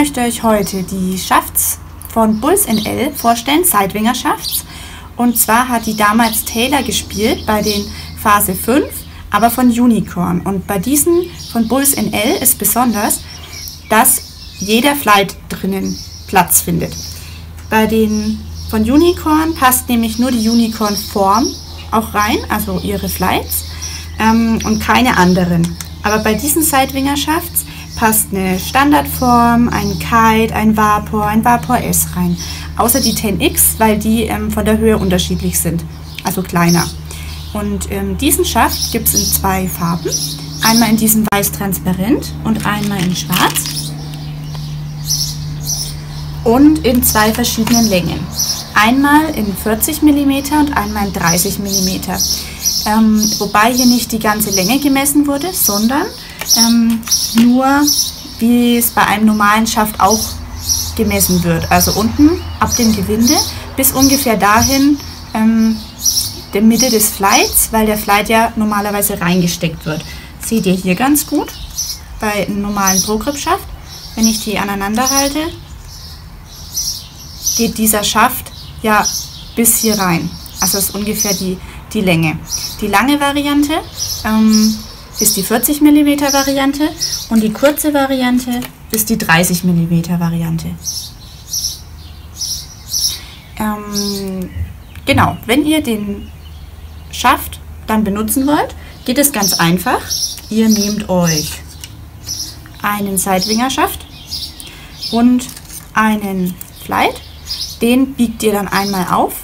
möchte euch heute die Schafts von Bulls NL vorstellen, Sidewinger Schafts. Und zwar hat die damals Taylor gespielt bei den Phase 5, aber von Unicorn. Und bei diesen von Bulls NL ist besonders, dass jeder Flight drinnen Platz findet. Bei den von Unicorn passt nämlich nur die Unicorn-Form auch rein, also ihre Flights, und keine anderen. Aber bei diesen Sidewinger Schafts passt eine Standardform, ein Kite, ein Vapor S rein. Außer die 10X, weil die von der Höhe unterschiedlich sind, also kleiner. Und diesen Schaft gibt es in zwei Farben. Einmal in diesem weiß transparent und einmal in schwarz. Und in zwei verschiedenen Längen. Einmal in 40 mm und einmal in 30 mm. Wobei hier nicht die ganze Länge gemessen wurde, sondern nur, wie es bei einem normalen Schaft auch gemessen wird. Also unten ab dem Gewinde bis ungefähr dahin, der Mitte des Flights, weil der Flight ja normalerweise reingesteckt wird. Seht ihr hier ganz gut bei einem normalen Pro-Grip-Schaft. Wenn ich die aneinander halte, geht dieser Schaft ja bis hier rein. Also ist ungefähr die Länge. Die lange Variante ist die 40 mm Variante und die kurze Variante ist die 30 mm Variante. Genau, wenn ihr den Schaft dann benutzen wollt, geht es ganz einfach. Ihr nehmt euch einen Sidewinger Schaft und einen Flight. Den biegt ihr dann einmal auf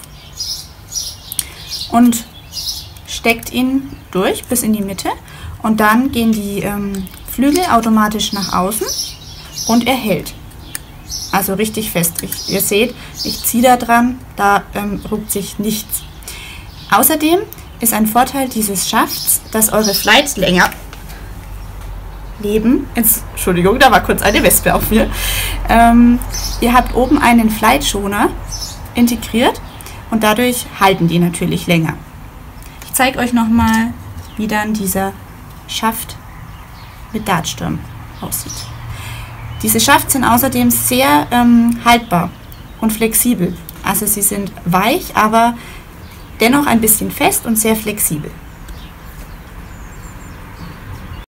und steckt ihn durch bis in die Mitte und dann gehen die Flügel automatisch nach außen und er hält. Also richtig fest. Ihr seht, ich ziehe da dran, da ruckt sich nichts. Außerdem ist ein Vorteil dieses Schafts, dass eure Flights länger leben. Entschuldigung, da war kurz eine Wespe auf mir. Ihr habt oben einen Flight-Schoner integriert und dadurch halten die natürlich länger. Ich zeige euch nochmal, wie dann dieser Schaft mit Dartsturm aussieht. Diese Schafts sind außerdem sehr haltbar und flexibel. Also sie sind weich, aber dennoch ein bisschen fest und sehr flexibel.